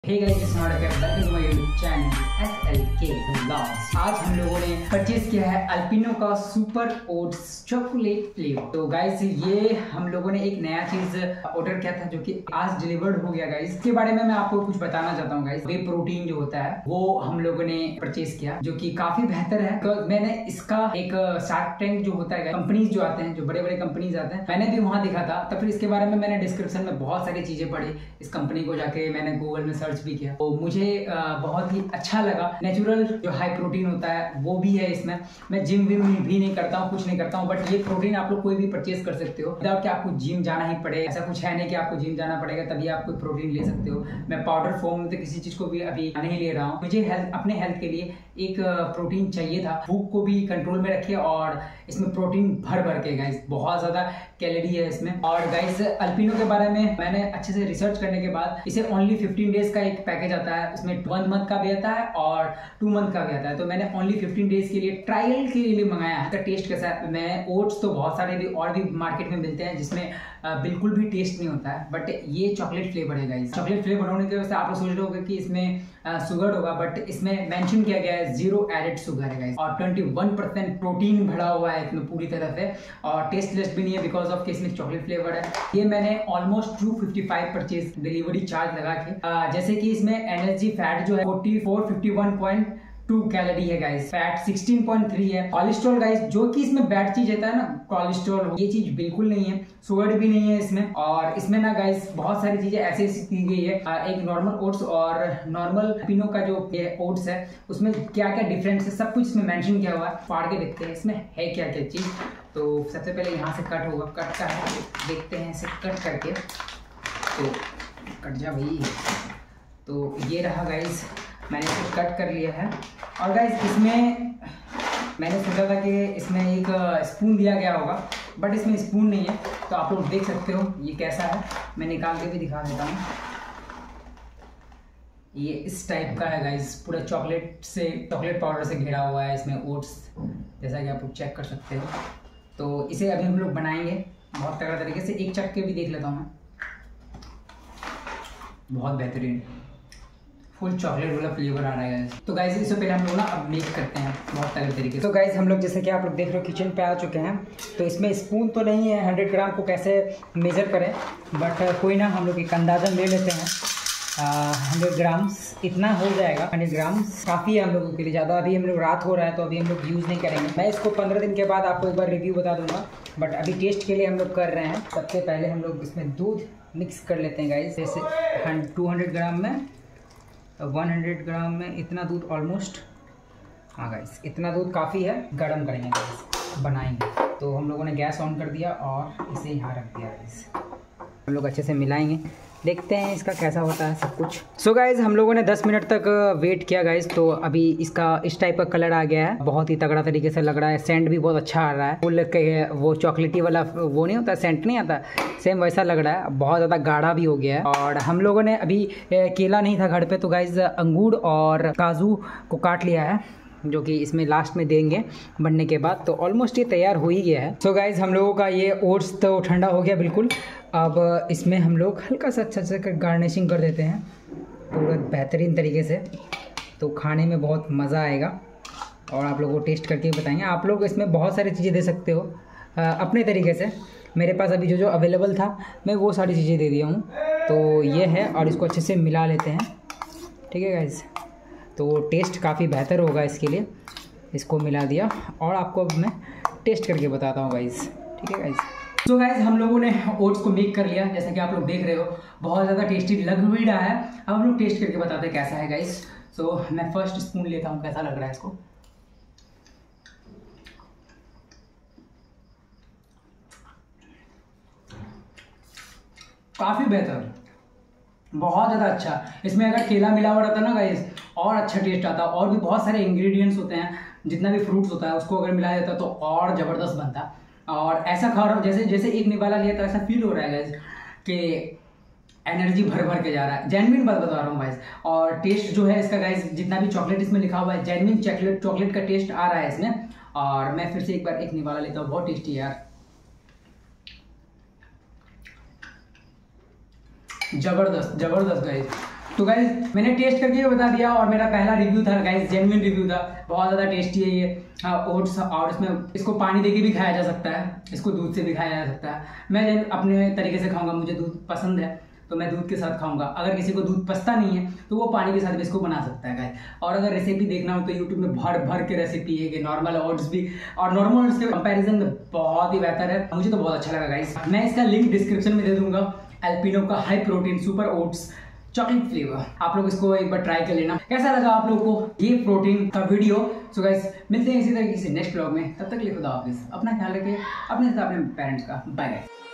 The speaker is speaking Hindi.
Hey guys, welcome to my YouTube channel SLK vlogs. आज हम लोगों ने परचेज किया है अल्पिनो का सुपर ओट्स चॉकलेट फ्लेवर। तो गाइस ये हम लोगों ने एक नया चीज ऑर्डर किया था जो कि आज डिलीवर्ड हो गया गाइस। इसके बारे में मैं आपको कुछ बताना चाहता हूँ गाइस। वे प्रोटीन जो होता है वो हम लोगों ने परचेज किया जो कि काफी बेहतर है। तो मैंने इसका एक शार्क टैंक जो होता है, कंपनीज जो आते हैं, जो बड़े बड़े कंपनीज आते हैं, मैंने भी वहां देखा था। तो फिर इसके बारे में मैंने डिस्क्रिप्शन में बहुत सारी चीजें पढ़ी। इस कंपनी को जाके मैंने गूगल में सर्च भी किया, तो मुझे बहुत ही अच्छा लगा। नेचुरल जो हाई प्रोटीन होता है वो भी है इसमें। मैं जिम भी नहीं करता हूँ, कुछ नहीं करता हूँ, बट ये प्रोटीन आप लोग कोई भी परचेज कर सकते हो विदाउट कि आपको जिम जाना ही पड़े। ऐसा कुछ है नहीं कि आपको जिम जाना पड़ेगा तभी आप कोई प्रोटीन ले सकते हो। मैं पाउडर फॉर्म में तो किसी चीज को भी अभी नहीं ले रहा हूँ। मुझे अपने हेल्थ के लिए एक प्रोटीन चाहिए था, भूख को भी कंट्रोल में रखे और इसमें प्रोटीन भर भर के गाइस, बहुत ज्यादा कैलोरी है इसमें। और गाइस अल्पिनो के बारे में मैंने अच्छे से रिसर्च करने के बाद इसे ओनली 15 डेज का एक पैकेज आता है। इसमें 1 मंथ का भी आता है और 2 मंथ का भी आता है। तो मैंने ओनली 15 डेज के लिए ट्रायल के लिए मंगाया है। इसका टेस्ट कैसा है? मैं ओट्स तो बहुत सारे भी और भी मार्केट में मिलते हैं जिसमें बिल्कुल भी टेस्ट नहीं होता है, बट ये चॉकलेट फ्लेवर है गाइस। चॉकलेट फ्लेवर होने की वजह से आप लोग सोच रहे होंगे कि इसमें शुगर होगा, बट इसमें मेंशन किया गया है 0 एडेड शुगर है गाइस। और 21% प्रोटीन भरा हुआ है इसमें पूरी तरह से, और टेस्टलेस भी नहीं है बिकॉज ऑफ कि इसमें चॉकलेट फ्लेवर है। ये मैंने ऑलमोस्ट 255 परचेज डिलीवरी चार्ज लगा के, जैसे कि इसमें एनर्जी फैट जो है 4451.2 कैलोरी है गाइस, फैट 16.3 है। कोलेस्ट्रॉल गाइस, जो कि इसमें बैड चीज रहता है ना, कोलेस्ट्रॉल, ये चीज बिल्कुल नहीं है। शुगर भी नहीं है इसमें। और इसमें ना गाइस बहुत सारी चीजें ऐसी दी गई है। एक नॉर्मल ओट्स और नॉर्मल पिनो का जो ओट्स है उसमें क्या क्या डिफरेंस है सब कुछ इसमें मेंशन किया हुआ है। फाड़ के देखते हैं इसमें है क्या क्या चीज। तो सबसे पहले यहाँ से कट होगा, कट का है, देखते हैं इसे कट करके। तो कट जा भाई। तो ये रहा गाइस, मैंने इसे कट कर लिया है। और गाइस इसमें मैंने सोचा था कि इसमें एक स्पून दिया गया होगा, बट इसमें स्पून नहीं है। तो आप लोग देख सकते हो ये कैसा है। मैं निकाल के भी दिखा देता हूँ। ये इस टाइप का है गाइस, पूरा चॉकलेट पाउडर से घिरा हुआ है इसमें ओट्स, जैसा कि आप लोग चेक कर सकते हो। तो इसे अभी हम लोग बनाएंगे बहुत तगड़ा तरीके से। एक चख के भी देख लेता हूँ मैं। बहुत बेहतरीन फुल चॉकलेट वाला फ्लेवर आ रहा है। तो गाइस इससे पहले हम लोग ना अब मेक करते हैं बहुत सारे तरीके से। तो गाइस हम लोग जैसे कि आप लोग देख रहे हो किचन पे आ चुके हैं। तो इसमें स्पून तो नहीं है 100 ग्राम को कैसे मेजर करें, बट कोई ना, हम लोग एक अंदाज़ा ले लेते हैं। 100 ग्राम्स इतना हो जाएगा। 100 ग्राम्स काफ़ी है हम लोगों के लिए, ज़्यादा। अभी हम लोग रात हो रहा है तो अभी हम लोग यूज़ नहीं करेंगे। मैं इसको 15 दिन के बाद आपको एक बार रिव्यू बता दूंगा, बट अभी टेस्ट के लिए हम लोग कर रहे हैं। सबसे पहले हम लोग इसमें दूध मिक्स कर लेते हैं गाइस। जैसे 200 ग्राम में 100 ग्राम में इतना दूध ऑलमोस्ट, हाँ गाइस इतना दूध काफ़ी है। गर्म करेंगे गाइस, बनाएंगे। तो हम लोगों ने गैस ऑन कर दिया और इसे यहाँ रख दिया गाइस। हम लोग अच्छे से मिलाएंगे, देखते हैं इसका कैसा होता है सब कुछ। सो गाइज हम लोगों ने 10 मिनट तक वेट किया गाइज। तो अभी इसका इस टाइप का कलर आ गया है, बहुत ही तगड़ा तरीके से लग रहा है। सेंट भी बहुत अच्छा आ रहा है। फुल वो चॉकलेटी वाला वो नहीं होता, सेंट नहीं आता, सेम वैसा लग रहा है। बहुत ज़्यादा गाढ़ा भी हो गया है। और हम लोगों ने अभी केला नहीं था घर पे, तो गाइज अंगूर और काजू को काट लिया है, जो कि इसमें लास्ट में देंगे बनने के बाद। तो ऑलमोस्ट ये तैयार हो ही गया है। सो गाइज हम लोगों का ये ओट्स तो ठंडा हो गया बिल्कुल। अब इसमें हम लोग हल्का सा अच्छा सा गार्निशिंग कर देते हैं पूरा बेहतरीन तरीके से। तो खाने में बहुत मज़ा आएगा और आप लोगों को टेस्ट करके बताएंगे। आप लोग इसमें बहुत सारी चीज़ें दे सकते हो अपने तरीके से। मेरे पास अभी जो अवेलेबल था मैं वो सारी चीज़ें दे दिया हूँ। तो ये है, और इसको अच्छे से मिला लेते हैं। ठीक है गाइज, तो टेस्ट काफ़ी बेहतर होगा इसके लिए। इसको मिला दिया और आपको अब मैं टेस्ट करके बताता हूँ गाइज। ठीक है गाइज। तो गाइज हम लोगों ने ओट्स को मेक कर लिया, जैसा कि आप लोग देख रहे हो। बहुत ज़्यादा टेस्टी लग भी रहा है। अब हम लोग टेस्ट करके बताते हैं कैसा है गाइज। सो मैं फर्स्ट स्पून लेता हूँ, कैसा लग रहा है इसको। काफ़ी बेहतर, बहुत ज़्यादा अच्छा। इसमें अगर केला मिला हुआ रहता ना गाइस और अच्छा टेस्ट आता। और भी बहुत सारे इंग्रेडिएंट्स होते हैं, जितना भी फ्रूट्स होता है उसको अगर मिलाया जाता तो और ज़बरदस्त बनता। और ऐसा खा रहा हूँ जैसे एक निवाला लिया तो ऐसा फील हो रहा है गाइस कि एनर्जी भर भर के जा रहा है। जेन्युइन बात बता रहा हूँ गाइस। और टेस्ट जो है इसका गाइस, जितना भी चॉकलेट इसमें लिखा हुआ है, जेन्युइन चॉकलेट का टेस्ट आ रहा है इसमें। और मैं फिर से एक बार एक निवाला लेता हूँ, बहुत टेस्टी है यार, जबरदस्त जबरदस्त गाइस। तो गाइस मैंने टेस्ट करके बता दिया और मेरा पहला रिव्यू था गाइस, जेन्युइन रिव्यू था। बहुत ज़्यादा टेस्टी है ये ओट्स, और इसमें इसको पानी देके भी खाया जा सकता है, इसको दूध से भी खाया जा सकता है। मैं अपने तरीके से खाऊंगा, मुझे दूध पसंद है तो मैं दूध के साथ खाऊंगा। अगर किसी को दूध पसंद नहीं है तो वो पानी के साथ भी इसको बना सकता है गाइस। और अगर रेसिपी देखना हो तो यूट्यूब में भर भर के रेसिपी है कि नॉर्मल ओट्स भी, और नॉर्मल ओट्स के कंपैरिजन में बहुत ही बेहतर है। मुझे तो बहुत अच्छा लगा गाइस। मैं इसका लिंक डिस्क्रिप्शन में दे दूंगा, अल्पिनो का high protein super oats chocolate flavour. आप लोग इसको एक बार ट्राई कर लेना। कैसा लगा आप लोग को ये प्रोटीन का वीडियो? सो गाइस मिलते हैं इसी तरीके से नेक्स्ट व्लॉग में। तब तक के लिए खुदा हाफिज़, अपना ख्याल रखें, अपने साथ अपने पेरेंट्स का। बाय।